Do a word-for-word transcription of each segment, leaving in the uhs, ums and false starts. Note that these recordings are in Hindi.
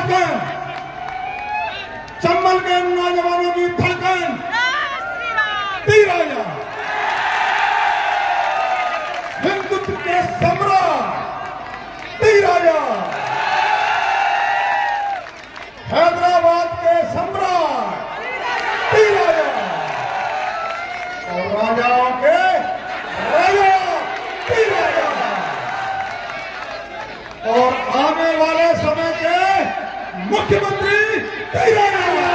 धड़कन, चंबल के नौजवानों की धड़कन पी राजा, हिंदुत्व के सम्राट पी राजा, हैदराबाद के सम्राट पी राजा और राजाओं के राजा पी राजा और आने वाले समय के मुख्यमंत्री पी राजा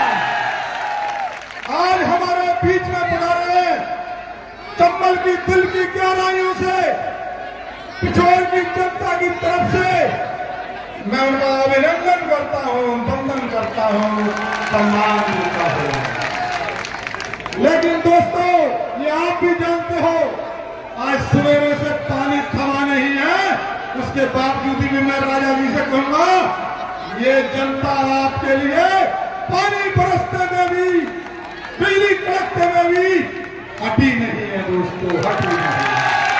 आज हमारे बीच में पधारे हैं। चंबल की दिल की गहराइयों से, पिछोर की जनता की तरफ से मैं उनका अभिनंदन करता हूं, वंदन करता हूं, सम्मान देता हूं। लेकिन दोस्तों, ये आप भी जानते हो, आज सवेरे से पानी थमा नहीं है, उसके बावजूद भी मैं राजा जी से कहूंगा, ये जनता आपके लिए पानी बरसने में भी, बिजली कड़कते में भी हटी नहीं है दोस्तों, हटी नहीं।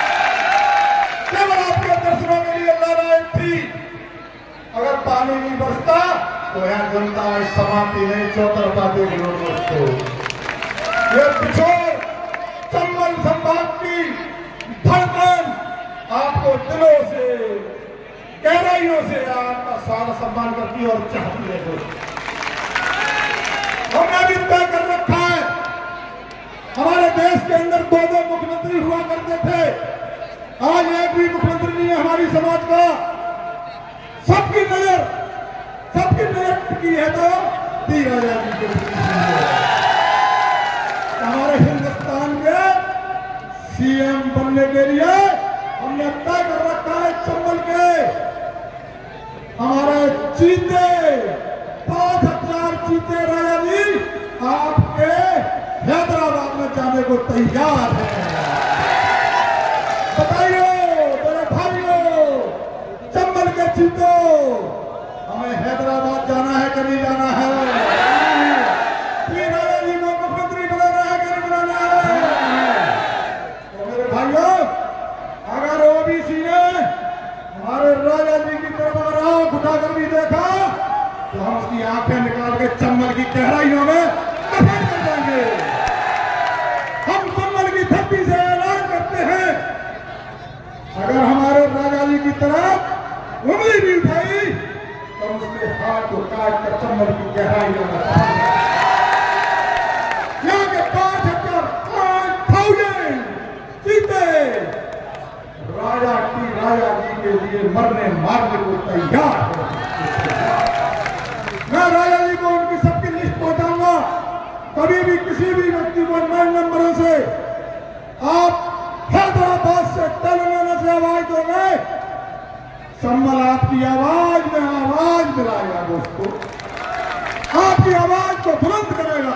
केवल आपके दर्शनों के लिए लड़ाई थी। अगर पानी नहीं बरसता तो यहां जनता समाप्ति नहीं, चौतरफा देख लो दोस्तों। ये पिछोर चंबल संभाग की धड़कन आपको दिलों से, गहराइयों से आपका सारा सम्मान करती है और चाहती है दोस्तों। हमने भी तय कर रखा है, हमारे देश के अंदर दो दो मुख्यमंत्री हुआ करते थे, आज एक भी मुख्यमंत्री नहीं है हमारी समाज का। सबकी नजर, सबकी नजर की है तो दी राजा जी के हमारे हिंदुस्तान के सीएम बनने के लिए हमने तय कर रखा है। चंबल के हमारे चीते, पांच हजार चीते राजा जी आपके हैदराबाद में जाने को तैयार है। बताइए मेरे भाइयों, चंबल के चीतो, हमें हैदराबाद जाना है कि नहीं जाना है? राजा जी को मुख्यमंत्री बनाना है कि नहीं बनाना है? तो मेरे भाइयों, अगर ओबीसी ने हमारे राजा जी की तरफ अगर आंख उठाकर भी देखा तो हम उसकी आंखें निकाल के चंबल की गहराइयों में दफन कर देंगे। हम चंबल की धरती से ऐलान करते हैं, अगर हमारे राजा जी की तरफ उंगली भी उठाई तो उसके हाथ को काट कर चंबल की गहराइयों में यहाँ के पांच हजार पांच थाउजेंड चीते राजा की राजा जी के लिए मरने मारने को तैयार है। मैं राजा जी को उनकी सबकी लिस्ट पहुंचाऊंगा। कभी भी किसी भी व्यक्ति को नौ नंबरों से आप हैदराबाद से, तेलंगाना से आवाज दोगे, चंबल आपकी आवाज में आवाज मिलाएगा दोस्तों, आपकी आवाज को बुलंद करेगा।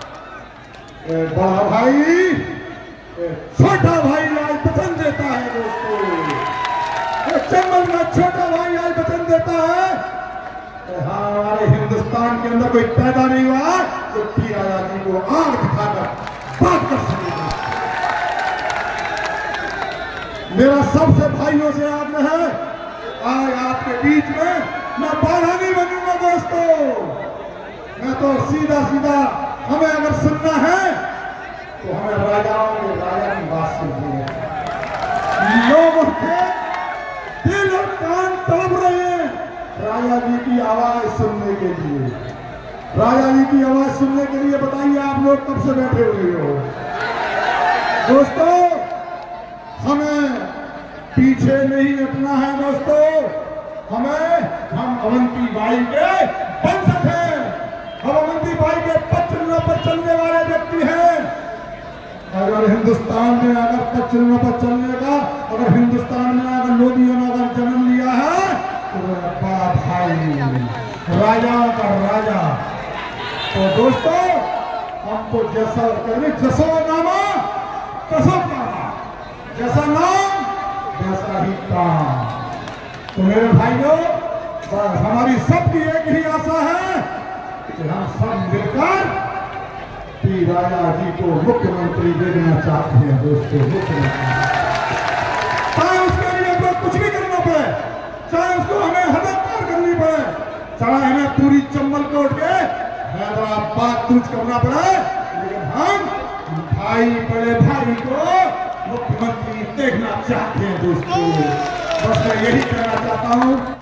बड़ा भाई छोटा भाई आज वचन देता है दोस्तों, चंबल का छोटा भाई आज वचन देता है। हाँ, हमारे हिंदुस्तान के अंदर कोई पैदा नहीं हुआ जो पी राजा जी को आग दिखाकर बात कर सकेगा। मेरा सबसे भाइयों से आग्रह है, आज आपके बीच में मैं बाधा नहीं बनूंगा दोस्तों। मैं तो सीधा सीधा, हमें अगर सुनना है तो हमें राजाओं के राजा की बात सुननी है। लोगों के दिल और कान तड़प रहे हैं राजा जी की आवाज सुनने के लिए। राजा जी की आवाज सुनने के लिए बताइए आप लोग कब से बैठे हुए हो दोस्तों? हमें पीछे नहीं हटना है दोस्तों। हमें, हम अवंती बाई के वंशज हैं, हम अवंती बाई के पचलों पर चलने वाले व्यक्ति हैं। अगर हिंदुस्तान में अगर पचलों पर चलने का, अगर हिंदुस्तान में अगर लोदियों ने अगर जन्म लिया है तो बड़ा भाई, राजाओं का राजा। तो दोस्तों, हमको जैसा करें, जसो नामा तसो कामा, जैसा नाम वैसा ही काम। तो मेरे भाइयों, हमारी सबकी एक ही आशा है कि हम सब मिलकर पी राजा जी को मुख्यमंत्री देना चाहते हैं दोस्तों, मुख्यमंत्री। चाहे उसके लिए तो कुछ भी करना पड़े, चाहे उसको हमें हदत पार करनी पड़े, चाहे दूरी चंबल कोट के हैदराबाद कूच करना पड़ा, लेकिन हम भाई बड़े भाई को मुख्यमंत्री देखना चाहते हैं दोस्तों। बस मैं यही कहना चाहता हूं।